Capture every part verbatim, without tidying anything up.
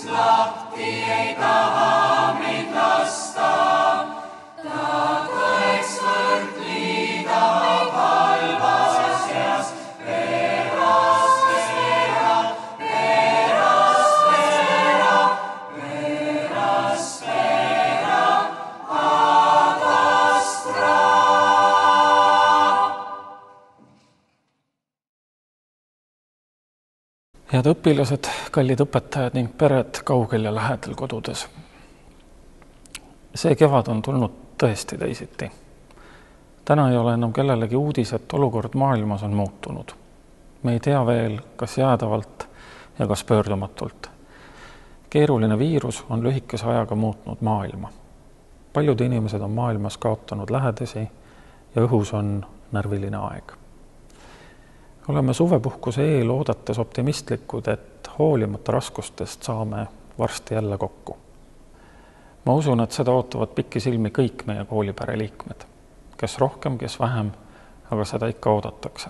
lahti ei taha meid lasta. Ta tõeks võrd liidab halvas eas, verast vera, verast vera, verast vera, ad astra. Head õpilased, kallid õpetajad ning pered kaugel ja lähedal kodudes. See kevad on tulnud tõesti teisiti. Täna ei ole enam kellelegi uudis, et olukord maailmas on muutunud. Me ei tea veel, kas jäädavalt ja kas pöördumatult. Keeruline viirus on lühikese ajaga muutnud maailma. Paljud inimesed on maailmas kaotanud lähedasi ja õhus on närviline aeg. Oleme suvepuhkuse eel oodates optimistlikud, et hoolimata raskustest saame varsti jälle kokku. Ma usun, et seda ootavad pikisilmi kõik meie koolipere liikmed, kes rohkem, kes vähem, aga seda ikka oodatakse.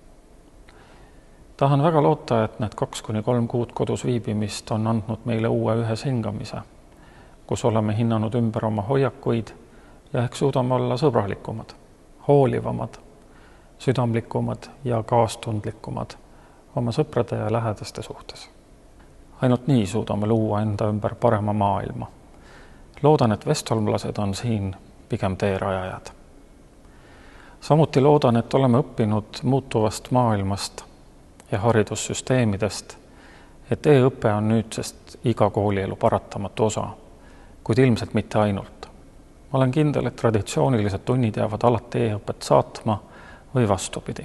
Tahan väga loota, et need kaks kuni kolm kuud kodus viibimist on andnud meile uue ühes hingamise, kus oleme hinnanud ümber oma hoiakuid ja ehk suudame olla sõbralikumad, hoolivamad, südamlikumad ja kaastundlikumad oma sõprade ja lähedaste suhtes. Ainult nii suudame luua enda ümber parema maailma. Loodan, et vestolmlased on siin pigem teerajajad. Samuti loodan, et oleme õppinud muutuvast maailmast ja haridussüsteemidest, et e-õpe on nüüdsest iga koolielu paratamatu osa, kuid ilmselt mitte ainult. Ma olen kindel, et traditsioonilised tunnid jäävad alati e-õpet saatma või vastupidi.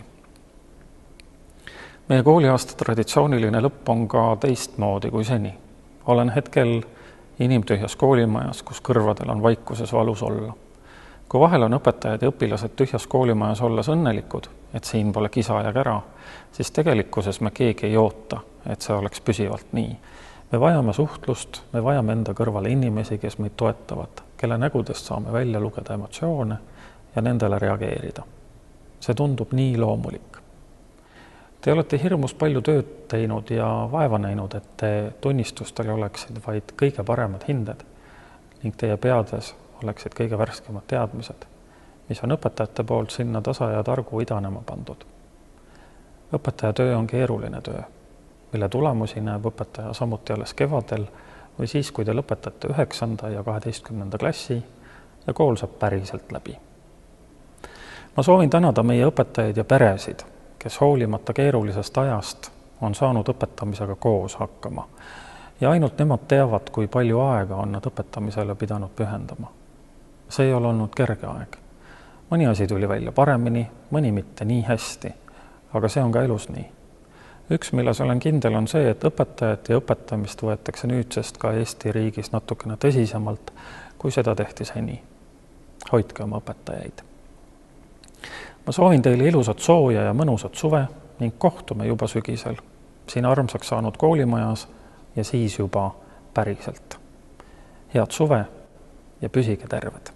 Meie kooliaasta traditsiooniline lõpp on ka teistmoodi kui seni. Olen hetkel inimtühjas koolimajas, kus kõrvadel on vaikuses valus olla. Kui vahel on õpetajad ja õpilased tühjas koolimajas olles õnnelikud, et siin pole kisa ja kära, siis tegelikkuses me keegi ei oota, et see oleks püsivalt nii. Me vajame suhtlust, me vajame enda kõrvale inimesi, kes meid toetavad, kelle nägudest saame välja lugeda emotsioone ja nendele reageerida. See tundub nii loomulik. Te olete hirmus palju tööd teinud ja vaeva näinud, et te tunnistustel oleksid vaid kõige paremad hinded ning teie peades oleksid kõige värskemad teadmised, mis on õpetajate poolt sinna tasa ja targu idanema pandud. Õpetaja töö on keeruline töö, mille tulemusi näeb õpetaja samuti alles kevadel või siis, kui te lõpetate üheksanda ja kaheteistkümnenda klassi ja kool saab päriselt läbi. Ma soovin tänada meie õpetajaid ja peresid, kes hoolimata keerulisest ajast on saanud õpetamisega koos hakkama. Ja ainult nemad teavad, kui palju aega on nad õpetamisele pidanud pühendama. See ei ole olnud kerge aeg. Mõni asi tuli välja paremini, mõni mitte nii hästi, aga see on ka elus nii. Üks, milles olen kindel, on see, et õpetajat ja õpetamist võetakse nüüdsest ka Eesti riigis natukene tõsisemalt, kui seda tehti seni. Hoidke oma õpetajaid. Ma soovin teile ilusat sooja ja mõnusat suve ning kohtume juba sügisel siin armsaks saanud koolimajas ja siis juba päriselt. Head suve ja püsige terved!